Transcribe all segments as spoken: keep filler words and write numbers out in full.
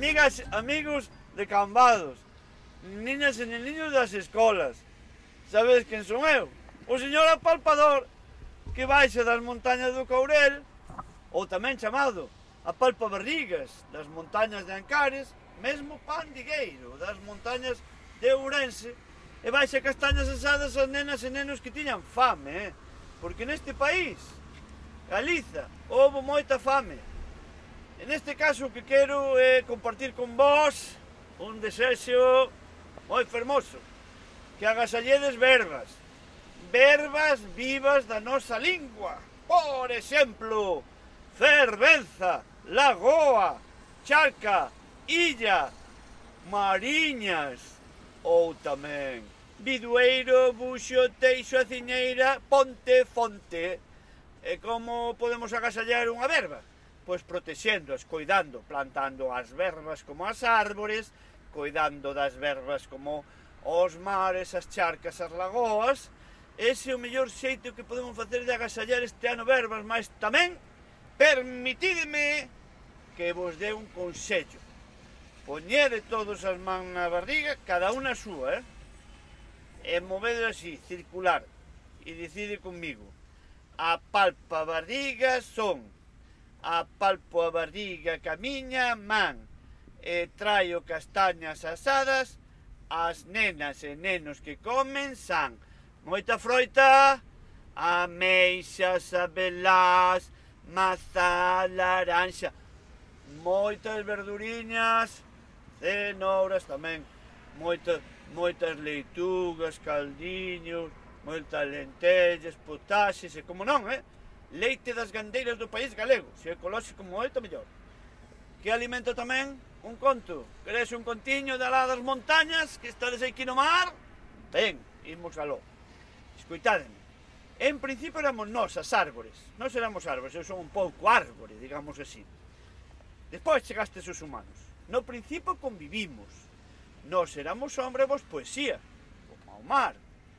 amigas, amigos de Cambados, niñas e niños das escolas. Sabedes quen son eu? O señor apalpador que baixa das montañas do Courel, ou tamén chamado apalpabarrigas das montañas de Ancares, mesmo pandigueiro das montañas de Ourense, e baixa castañas asadas as nenas e nenos que tiñan fame, eh? Porque neste país, Galiza, houve moita fame. En este caso o que quero é compartir con vós un desexo moi fermoso, que agasalledes verbas, verbas vivas da nosa lingua. Por exemplo, fervenza, lagoa, charca, illa, mariñas, ou tamén bidueiro, buxo, teixo, aciñeira, ponte, fonte. E como podemos agasallar unha verba? Pois protexéndoas, coidando, plantando as verbas como as árbores, coidando das verbas como os mares, as charcas, as lagoas. Ese é o mellor xeito que podemos facer de agasallar este ano verbas, mas tamén permitidme que vos dé un consello. Poñede todos as mans na barriga, cada unha a súa, eh? E movedo así, circular, e decide comigo. Apalpa a barriga son, apalpo a barriga ca miña man, e traio castañas asadas, as nenas e nenos que comen san moita froita, ameixas, abelás, mazá, laranxa, moitas verduriñas, cenouras tamén, moitas, moitas leitugas, caldiños, moitas lentellas, potaxes e, como non, eh? Leite das gandeiras do país galego, se é ecolóxico moito mellor. Que alimento tamén? Un conto. Queres un contiño de alá das montañas, que estades aquí no mar? Ben, imos aló. Escoitádeme. En principio éramos nós, as árbores. Nós éramos árbores, eu son un pouco árbore, digamos así. Despois chegastes os humanos. No principio convivimos. Nós éramos sombra e vos poesía, como ao mar.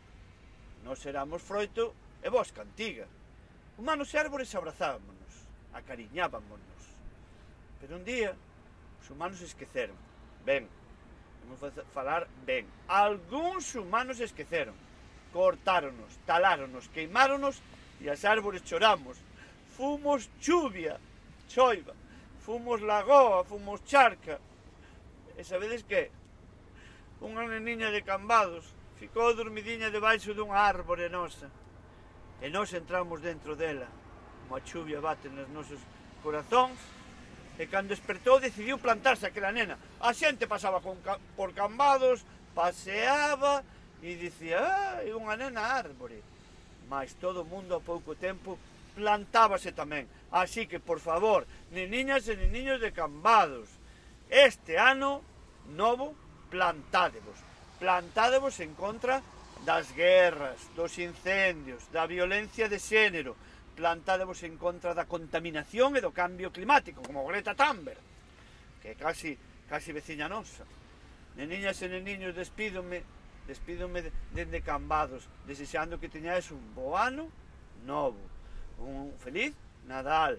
Nós éramos froito e vos cantiga. Humanos e árbores abrazámonos, acariñábamonos. Pero un día, os humanos esqueceron. Ben, vamos falar ben. Algúns humanos esqueceron. Cortáronos, taláronos, queimáronos e as árbores choramos. Fumos chuvia, choiva, fumos lagoa, fumos charca. E sabedes que? Unha neniña de Cambados ficou dormidiña debaixo dunha árbore nosa. E nós entramos dentro dela. Como a chuvia bate nos nosos corazóns. E cando despertou decidiu plantarse aquela nena. A xente pasaba con, por Cambados, paseaba e dicía, ah, é unha nena árbore. Mas todo o mundo a pouco tempo plantábase tamén. Así que, por favor, neniñas e neniños de Cambados, este ano novo, plantádevos. Plantádevos en contra das guerras, dos incendios, da violencia de xénero. Plantádevos en contra da contaminación e do cambio climático, como Greta Thunberg, que é casi, casi veciña nosa. Neniñas e neniños, despídome, despídome dende de Cambados, desexando que teñades un bo ano novo, un feliz Nadal.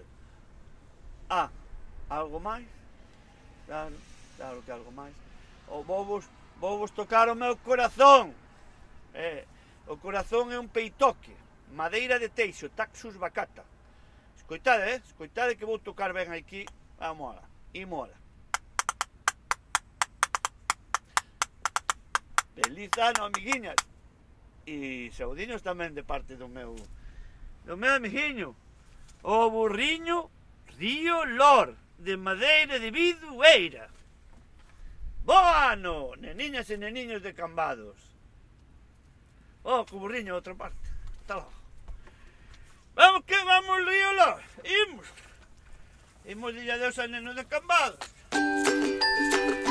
Ah, algo máis? Claro, claro que algo máis. O vovos, vovos tocar o meu corazón. Eh, o corazón é un peitoque, madeira de teixo, taxus bacata. Escoitade, eh? Escoitade que vou tocar ben aquí. Vamos alá, imos alá. Feliz ano, amiguiñas. E saudiños tamén de parte do meu do meu amiguiño, o burriño Río Lor, de madeira de bidueira. Bo ano, neniñas e neniños de Cambados. Oh, co burriño a outra parte. Está lá. Vamos que vamos, Río Lor. Imos. Imos dille adeus a nenos de Cambados.